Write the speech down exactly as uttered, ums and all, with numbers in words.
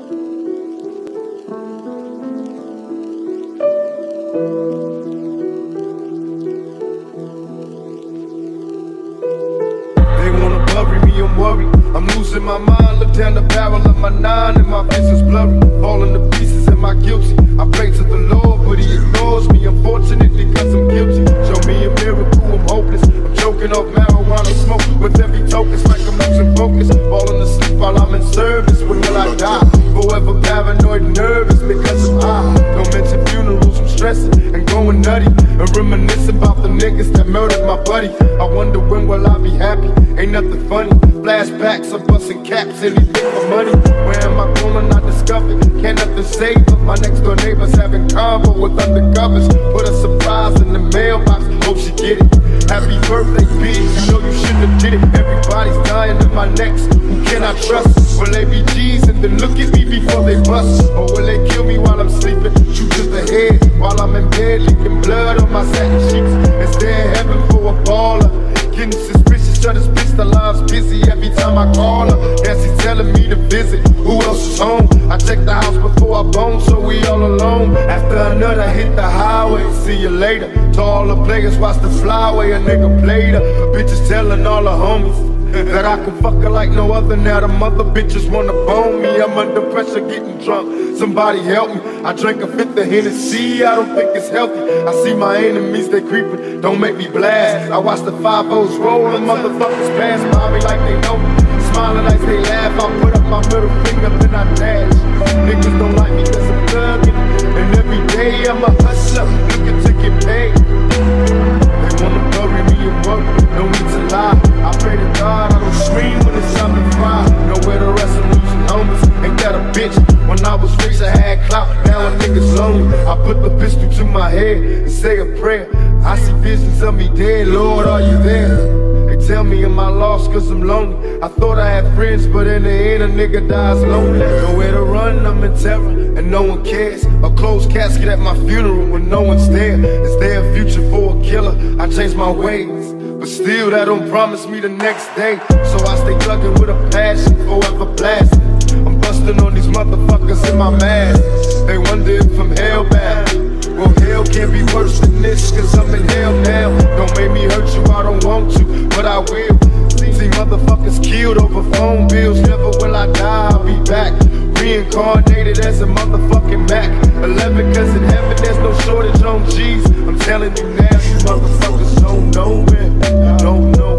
I'm worried, I'm losing my mind. Look down the barrel of my nine and my vision's blurry. Falling to pieces, am I guilty? I pray to the Lord, but he ignores me. Unfortunately, cause I'm guilty. Show me a miracle, I'm hopeless. I'm choking off marijuana smoke with every token. It's like I'm losing focus. Falling asleep while I'm in service. When will I die? Forever paranoid and nervous because I'm high. Don't mention funerals, I'm stressing and going nutty. And reminiscing about the niggas that murdered my buddy. I wonder when will I be happy? Ain't nothing funny. Flashbacks, I'm busting caps, anything for money. Where am I going? I discovered. Can't nothing save up. My next door neighbors having convo with undercovers. Put a surprise in the mailbox, hope she get it. Happy birthday, bitch, you know you shouldn't have did it. Everybody's dying in my next. Who can I trust? Will they be G's and then look at me before they bust? Or will they kill me while I'm sleeping? Shoot to the head while I'm in bed, leaking blood on my satin sheets. Is there heaven for a baller? Getting suspicious, shut his bitch, the line's busy every time I call her. Guess he's telling me to visit. Who else is home? I check the house before I bone, so we all alone. After another hit the highway, see you later. To all the players, watch the flyway, a nigga played her. Bitches telling all the homies that I can fuck her like no other. Now the mother bitches wanna bone me. I'm under pressure getting drunk, somebody help me. I drank a fifth of Hennessy, I don't think it's healthy. I see my enemies, they creeping, don't make me blast. I watch the five O's rolling, motherfuckers pass by me like they know me. Smiling as they laugh, I put up my middle finger, then I dash. Niggas don't like me cause I'm thuggin', and every day I'm a hustler, looking to get paid. They wanna bury me in work, no need to lie. I pray to God I don't scream when it's time to cry. Nowhere to rest, I'm losing homies, ain't that a bitch? When I was rich I had clout, now a nigga's lonely. I put the pistol to my head and say a prayer. I see visions of me dead, Lord, are you there? They tell me am I lost cause I'm lonely. I thought I had friends, but in the end a nigga dies lonely. Nowhere to run, I'm in terror, and no one cares. A closed casket at my funeral when no one's there. Is there a future for a killer? I changed my ways, but still that don't promise me the next day. So I stay thuggin' with a passion, forever blasting. I'm busting on these motherfuckers in my mask. They wonder if I'm hellbound. Well, hell can't be worse than this, cause I'm in hell now. Don't make me hurt you, I don't want to, but I will. See motherfuckers killed over phone bills. Never will I die, I'll be back. Reincarnated as a motherfucking Mac eleven, cause in heaven there's no shortage on G's. I'm telling you now, you motherfuckers don't know, man. Don't know.